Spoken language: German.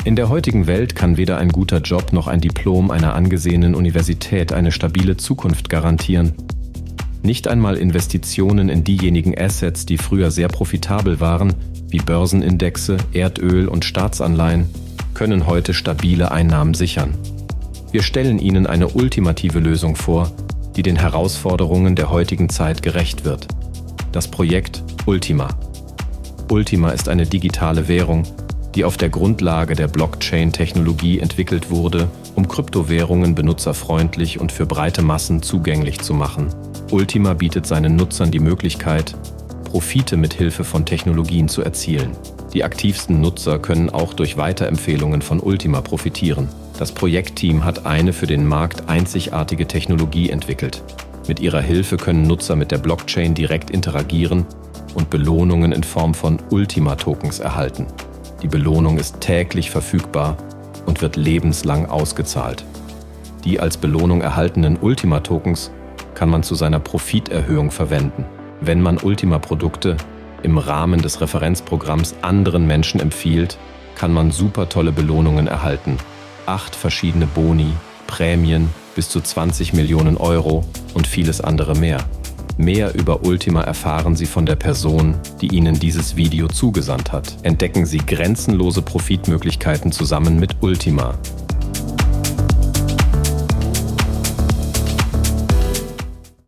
In der heutigen Welt kann weder ein guter Job noch ein Diplom einer angesehenen Universität eine stabile Zukunft garantieren. Nicht einmal Investitionen in diejenigen Assets, die früher sehr profitabel waren, wie Börsenindexe, Erdöl und Staatsanleihen, können heute stabile Einnahmen sichern. Wir stellen Ihnen eine ultimative Lösung vor, die den Herausforderungen der heutigen Zeit gerecht wird. Das Projekt Ultima. Ultima ist eine digitale Währung, die auf der Grundlage der Blockchain-Technologie entwickelt wurde, um Kryptowährungen benutzerfreundlich und für breite Massen zugänglich zu machen. Ultima bietet seinen Nutzern die Möglichkeit, Profite mit Hilfe von Technologien zu erzielen. Die aktivsten Nutzer können auch durch Weiterempfehlungen von Ultima profitieren. Das Projektteam hat eine für den Markt einzigartige Technologie entwickelt. Mit ihrer Hilfe können Nutzer mit der Blockchain direkt interagieren und Belohnungen in Form von Ultima-Tokens erhalten. Die Belohnung ist täglich verfügbar und wird lebenslang ausgezahlt. Die als Belohnung erhaltenen Ultima-Tokens kann man zu seiner Profiterhöhung verwenden. Wenn man Ultima-Produkte im Rahmen des Referenzprogramms anderen Menschen empfiehlt, kann man super tolle Belohnungen erhalten. 8 verschiedene Boni, Prämien, bis zu 20 Millionen Euro und vieles andere mehr. Mehr über Ultima erfahren Sie von der Person, die Ihnen dieses Video zugesandt hat. Entdecken Sie grenzenlose Profitmöglichkeiten zusammen mit Ultima.